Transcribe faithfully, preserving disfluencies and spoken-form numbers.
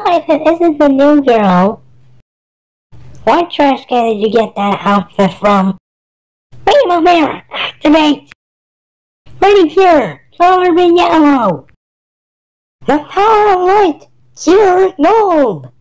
if it isn't the new girl. What trash can did you get that outfit from? Rainbow mirror, activate! Ready here, color me yellow! The power of light, cure gnome!